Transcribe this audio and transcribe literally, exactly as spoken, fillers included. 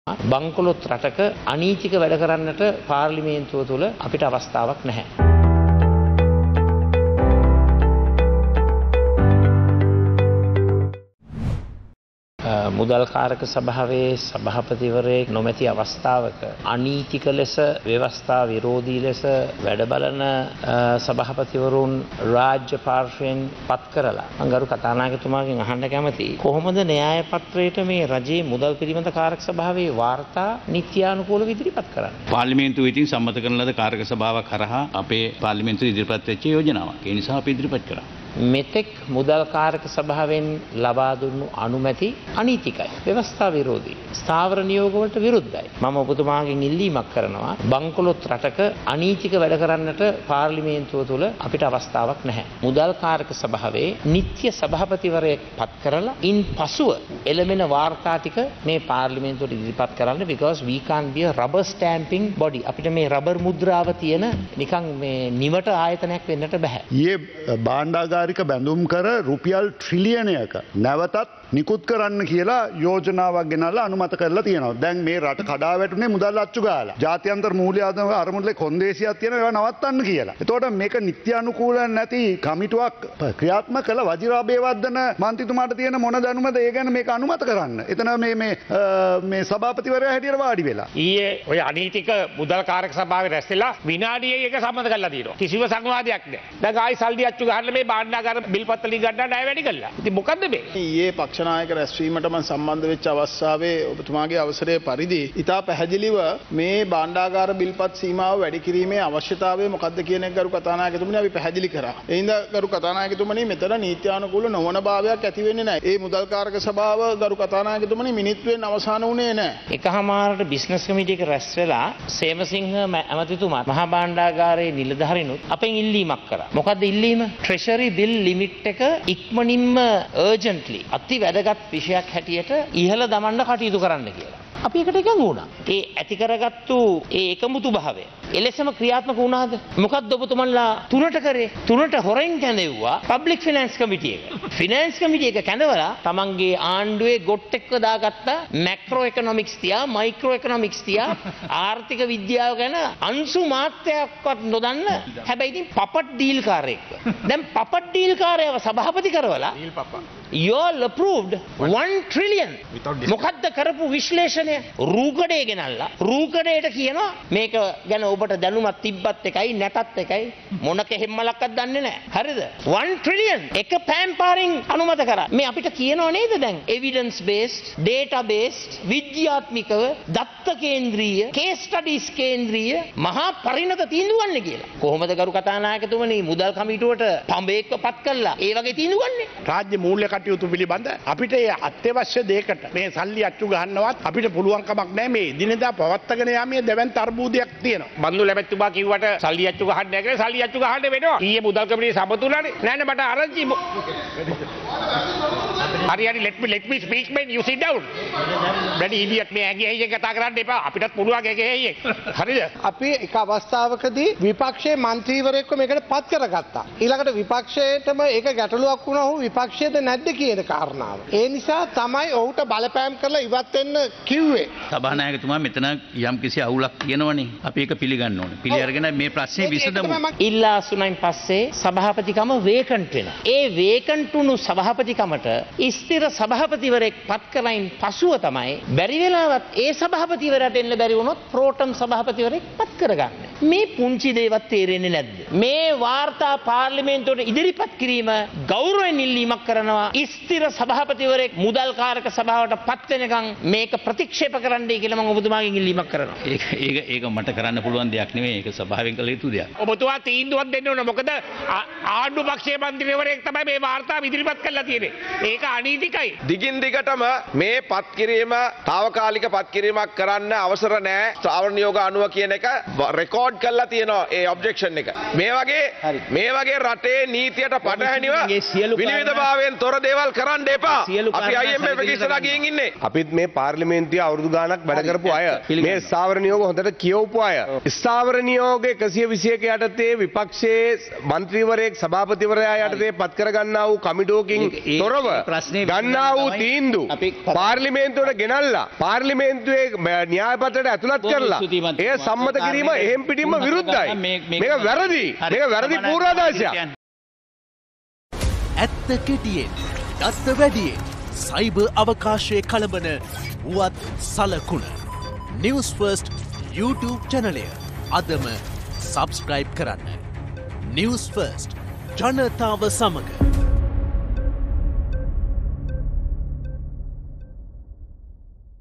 බංකොලොත් රටක අනීතික වැඩ කරන්නට පාර්ලිමේන්තුව තුළ අපිට අවස්ථාවක් නැහැ. මුදල් කාරක සභාවේ සභාපතිවරයෙක් නොමැති අවස්ථාවක අනීතික ලෙස ව්‍යවස්ථා විරෝධී ලෙස වැඩ බලන සභාපතිවරුන් රාජ්‍ය පාර්ශ්වයෙන් පත් කරලා මම ගරු කතානායකතුමාගෙන් අහන්න කැමතියි කොහොමද න්‍යාය පත්‍රයට මේ රජයේ මුදල් පිළිබඳ කාරක සභාවේ වාර්තා නිත්‍යානුකූලව ඉදිරිපත් කරන්නේ? පාර්ලිමේන්තුව විසින් සම්මත කරන ලද කාරක සභාවක් කරහා අපේ පාර්ලිමේන්තුවේ ඉදිරිපත් වෙච්ච යෝජනාවක්. ඒ නිසා අපි ඉදිරිපත් කරා. මෙතෙක් මුදල් කාරක සභාවෙන් ලබා දුන්නු අනුමැති අනීතිකයි, ව්‍යවස්ථා විරෝධී, ස්ථාවර නියෝග වලට විරුද්ධයි. මම ඔබතුමාගෙන් ඉල්ලීමක් කරනවා බංකොලොත් රටක අනීතික වැඩ කරන්නට පාර්ලිමේන්තුව තුළ අපිට අවස්ථාවක් නැහැ. මුදල් කාරක සභාවේ නිත්‍ය සභාපතිවරයෙක් පත් කරලා ඉන් පසුව එළමෙන වාර්තා ටික මේ පාර්ලිමේන්තුවට ඉදිරිපත් කරන්න, because we can't be a rubber stamping body. අපිට මේ රබර් මුද්‍රාව තියෙන නිකන් මේ නිවට ආයතනයක් වෙන්නට බෑ. ඊයේ භාණ්ඩාගාර බැඳුම් කර රුපියල් ට්‍රිලියනයක නැවතත් නිකුත් කරන්න කියලා යෝජනාවක් ගෙනල්ලා අනුමත කරලා තියෙනවා. දැන් මේ රට කඩා වැටුනේ මුදල් අච්චු ගාලා. ජාත්‍යන්තර මූල්‍ය ආදායම අරමුදලේ කොන්දේසියක් තියෙනවා ඒවා නවත්තන්න කියලා. එතකොට මේක නිත්‍යානුකූල නැති කමිටුවක් ක්‍රියාත්මක කළ වජිරාබේවර්ධන මන්ත්‍රීතුමාට තියෙන මොන දැනුමද ඒ ගැන මේක අනුමත කරන්න. එතන මේ මේ මේ සභාපතිවරයා හැටියට වාඩි වෙලා. ඊයේ ඔය අනීතික මුදල් කාරක සභාවේ රැස්ලා විනාඩියේ එක සම්මත කරලා තියෙනවා. කිසිම සංවාදයක් නැහැ. දැන් ආයි සල්ලි අච්චු ගහන්න මේ භාණ්ඩාගාර බිල්පත් වලින් ගන්න ණය වැඩි කළා. ඉතින් මොකද්ද මේ? ඊයේ පක්ෂ නායක රැස්වීමට මම සම්බන්ධ වෙච්ච අවස්ථාවේ ඔබතුමාගේ අවසරයේ පරිදි ඉතා පැහැදිලිව මේ භාණ්ඩාගාර බිල්පත් සීමාව වැඩි කිරීමේ අවශ්‍යතාවය මොකක්ද කියන එක ගරු කතානායකතුමනි අපි පැහැදිලි කරා. ඒ හින්දා ගරු කතානායකතුමනි මෙතන නීත්‍යානුකූල නොවන භාවයක් ඇති වෙන්නේ නැහැ. ඒ මුදල් කාරක සභාව ගරු කතානායකතුමනි මිනිත්තුවෙන් අවසන් වුණේ නැහැ. එකහමාරට බිස්නස් කමිටු එක රැස් වෙලා සේමසිංහ ඇමතිතුමා මහා භාණ්ඩාගාරයේ නිලධාරීනුත් අපෙන් ඉල්ලීමක් කරා. මොකද්ද ඉල්ලීම? ට්‍රෙෂරි බිල් ලිමිට් එක ඉක්මනින්ම අර්ජන්ට්ලි අති වැදගත් විෂයක් හැටියට ඉහළ දමන්න කටයුතු කරන්න කියලා. අපි එකට එකඟ වුණා. ඒ ඇති කරගත්තු ඒ එකමුතු භාවය එලෙසම ක්‍රියාත්මක වුණාද? මොකක්ද ඔබතුමන්ලා තුනට කරේ? තුනට හොරෙන් කැඳෙව්වා පබ්ලික් ෆිනෑන්ස් කමිටුව එක. ෆිනෑන්ස් කමිටුව එක කැඳවලා තමන්ගේ ආණ්ඩුවේ ගොට් එක්ක දාගත්ත මැක්‍රෝ ඉකොනොමික්ස් තියා මයික්‍රෝ ඉකොනොමික්ස් තියා ආර්ථික විද්‍යාව ගැන අංශු මාත්‍රයක්වත් නොදන්න හැබැයි ඉතින් පපට් ඩීල් කාරයෙක්ව. දැන් පපට් ඩීල් කාරයව සභාපති කරවලා you all approved one trillion. මොකද්ද කරපු විශ්ලේෂණය? රූකඩේ ගෙනල්ලා රූකඩේට කියනවා මේක ගැන ඔබට දැනුමක් තිබ්බත් එකයි නැතත් එකයි මොන කෙහෙම්මලක්වත් දන්නේ නැහැ. හරිද? one trillion එක පෑම් පාරින් අනුමත කරා. මේ අපිට කියනව නේද දැන් evidence based, data based, විද්‍යාත්මකව දත්ත කේන්ද්‍රීය, case studies කේන්ද්‍රීය මහා පරිණත තීන්දුව ගන්න කියලා. කොහොමද ගරු කතානායකතුමනි මුදල් කමිටුවට පඹේක්ව පත් කළා ඒ වගේ තීන්දුව ගන්නේ? රාජ්‍ය මූල්‍ය කටයුතු පිළිබඳ අපිට අත්‍යවශ්‍ය දෙයකට මේ සල්ලි අච්චු ගන්නවත් අපිට පුළුවන් කමක් නැහැ. මේ දිනදා පවත්තගෙන යාමේ දෙවැන් තරබූදයක් තියෙනවා. බන්දු ලැබෙත්තුමා කිව්වට සල්ලි අච්චු ගහන්න නැහැ කියලා සල්ලි අච්චු ගහන්න වෙනවා. ඊයේ මුදල් කමිටුවේ සමතුලනේ. නෑ නෑ මට ආරංචි හරි හරි let me let me speak man, you sit down. බැරි ඉඩියට් මේ ඇගේ ඇයි කතා කරන්න එපා. අපිටත් පුළුවන් ඇගේ ඇයි. හරිද? අපි එක අවස්ථාවකදී විපක්ෂයේ മന്ത്രിවරයෙක්ව මේකට පත් කරගත්තා. ඊළඟට විපක්ෂයටම ඒක ගැටලුවක් වුණා. ඔහු විපක්ෂයේද නැද්ද කියන කාරණාව. ඒ නිසා තමයි ඔහුට බලපෑම් කරලා ඉවත් වෙන්න කිව්වේ. සභානායකතුමා මෙතන යම් කිසි අවුලක් තියෙනවනේ. අපි ඒක පිළිගන්න ඕනේ. පිළි අරගෙන මේ ප්‍රශ්නේ විසඳමු. ඉල්ලා අසුනයින් පස්සේ සභාපතිකම වේකන්ට් වෙනවා. ඒ වේකන්ට් වුණු සභාපතිකමට ස්ථිර සභාපතිවරයෙක් පත් කරයින් පසුව තමයි බැරි වෙලාවත් ඒ සභාපතිවරයාට එන්න බැරි වුණොත් ප්‍රෝටම් සභාපතිවරයෙක් පත් කරගන්න. මේ පුංචි දේවත් තේරෙන්නේ නැද්ද? මේ වාර්තා පාර්ලිමේන්තුවට ඉදිරිපත් කිරීම ගෞරවයෙන් ඉල්ලීමක් කරනවා. ස්ථිර සභාපතිවරයෙක් මුදල් කාරක සභාවට පත් වෙනකන් මේක ප්‍රතික්ෂේප කරන්නයි කියලා මම ඔබතුමාගෙන් ඉල්ලීමක් කරනවා. ඒක ඒක ඒක මට කරන්න පුළුවන් දෙයක් නෙවෙයි. ඒක සභාවෙන් කළ යුතු දෙයක්. ඔබතුමා තීන්දුවක් දෙන්න ඕන. මොකද ආණ්ඩු පක්ෂයේ මන්ත්‍රීවරයෙක් තමයි මේ වාර්තාව ඉදිරිපත් කරලා තියෙන්නේ. ඒක අනීතිකයි. දිගින් දිගටම මේ පත් කිරීම తాවකාලික පත් කිරීමක් කරන්න අවසර නැහැ. ස්ථාවර නියෝග අනුව කියන එක රෙකෝඩ් කරලා තියෙනවා ඒ ඔබ්ජෙක්ෂන් එක. මේ වගේ මේ වගේ රටේ නීතියට පටහැනිව විනිවිදභාවයෙන් තොර දේවල් කරන්න එපා. අපි I M F එක ඉස්සරහා ගිහින් ඉන්නේ. අපිත් මේ පාර්ලිමේන්තුවේ අවුරුදු ගාණක් වැඩ කරපු අය. මේ ස්ථාවර නියෝග හොඳට කියවපු අය. ස්ථාවර නියෝග එකසිය විසි එක යටතේ විපක්ෂයේ മന്ത്രിවරයෙක් සභාපතිවරයා යටතේ පත් කර ගන්නා වූ කමිටුවකින් තොරව ගන්නා වූ තීන්දුව පාර්ලිමේන්තුවට ගෙනල්ලා පාර්ලිමේන්තුවේ න්‍යාය පත්‍රයට ඇතුළත් කරලා ඒ සම්මත කිරීම එහෙම් පිටින්ම විරුද්ධයි. මේක වැරදි. මේක වැරදි පූර්වාදර්ශයක්. ඇත්ත කෙටියෙන් දත්ත වැඩියෙන් සයිබර් අවකාශයේ කලබන වුවත් සලකුණ නිවුස් ෆර්ස්ට් YouTube චැනලය අදම සබස්ක්‍රයිබ් කරන්න. නිවුස් ෆර්ස්ට් ජනතාව සමග